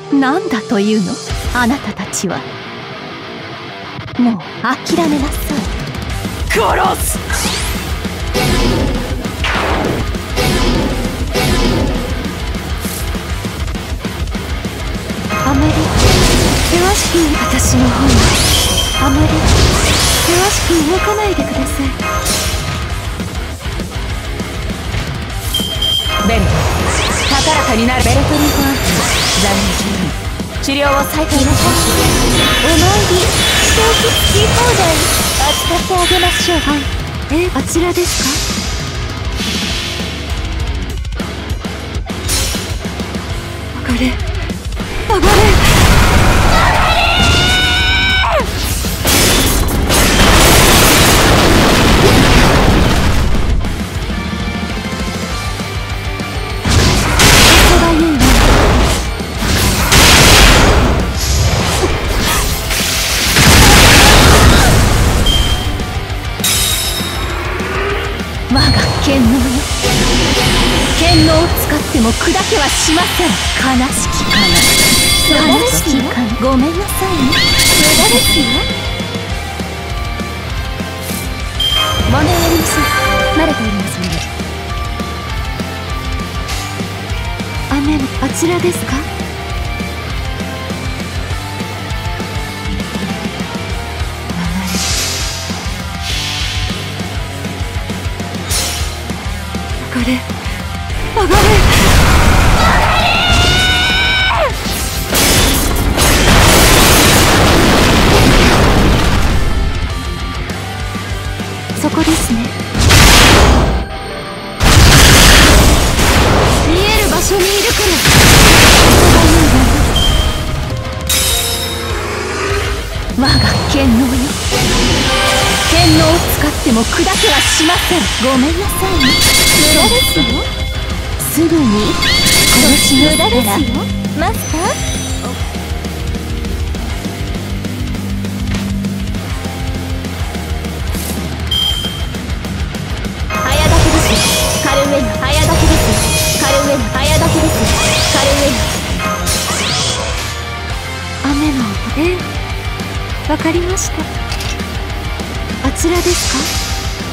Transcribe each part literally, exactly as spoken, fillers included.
何だというの、あなたたちは。もう諦めなさい。殺す。あまり険しく、私の方にあまり険しく動かないでください。ベルト、高らかになるベルトリーファン。残念、治療を再開なさい。お参り、正気つき放題扱ってあげましょう。はい、え、あちらですか。上がれ、上がれ。我が剣能よ、剣能を使っても砕けはしません。悲しきかな、悲しきかな。ごめんなさいね、無駄ですよ。問題ありません、慣れておりますので。雨のあちらですか。上がれ、上がれ。そこですね。見える場所にいるから。我が剣能よ、剣能を使っても砕けはしません。ごめんなさいね、無駄ですよ。すぐに殺しますから。無駄ですよ、マスター。早炊きです。カルウェナ、早炊きです。カルウェナ、早炊きです。カルウェナ。雨の、ええ、わかりました。あちらですか。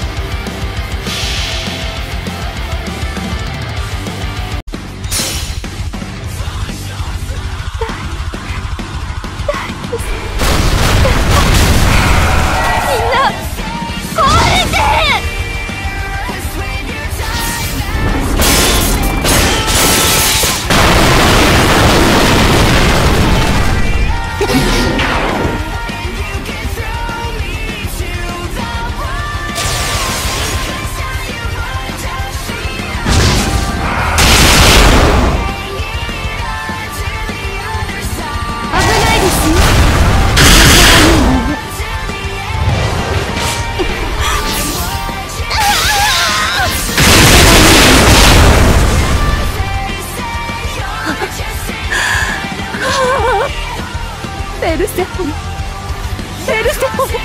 ペルセフォン、ペルセフォン、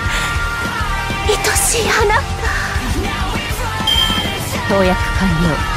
愛しいあなた。投薬完了。